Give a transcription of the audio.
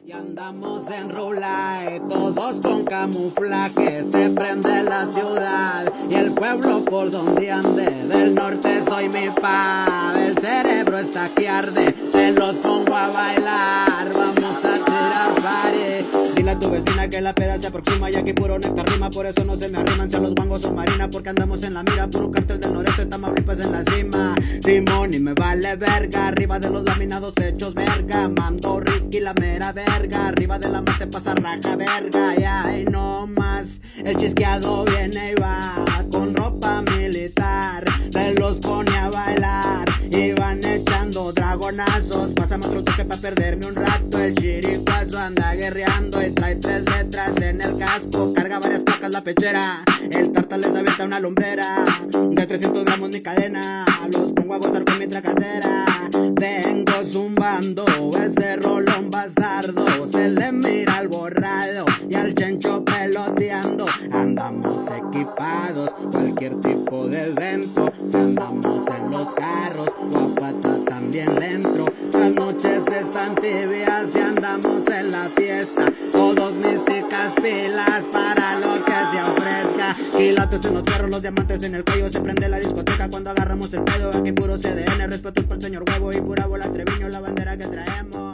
Y andamos en roulette, todos con camuflaje, se prende la ciudad y el pueblo por donde ande. Del norte soy mi pa, el cerebro está que arde, te los pongo a bailar, vamos a tirar party. Dile a tu vecina que la peda se aproxima y aquí puro néctar rima, por eso no se me arriman, si a los guangos son marina, porque andamos en la mira, puro cartel del noreste, Tamaulipas en la cima. Simón y me vale verga, arriba de los laminados hechos verga, mando Ricky la mera verga, arriba de la mate pasa raja verga, y ahí no más, el chisqueado viene y va, con ropa militar, se los pone a bailar, y van echando dragonazos, pásame otro toque pa' perderme un rato, el chiricuazo anda guerreando y trae 3 letras en el casco, carga varias placas la pechera, el tarta les avienta una lumbrera, de 300 gramos mi cadena, los pongo a botar con mi tracatera, vengo zumbando, este rolón bastardo, se le mira al borrado y al chencho peloteando, andamos equipados, cualquier tipo de evento, si andamos en los carros, guapata también dentro, las noches están tibias y andamos en la fiesta, todos mis chicas pilas para lo que se ofrezca, quilates en los carros, los diamantes en el cuello, se prende la discoteca cuando agarramos el pedo, aquí puro CDN, respetos para el señor huevo y pura bola Treviño, la bandera que traemos.